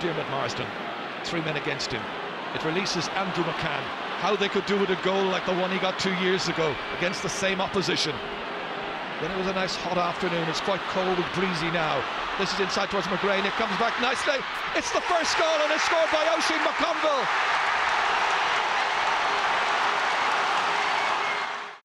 Dermot Marsden. 3 men against him. It releases Andrew McCann. How they could do with a goal like the one he got 2 years ago against the same opposition. Then it was a nice hot afternoon. It's quite cold and breezy now. This is inside towards McGrain. It comes back nicely. It's the first goal, and it's scored by Oisin McConville.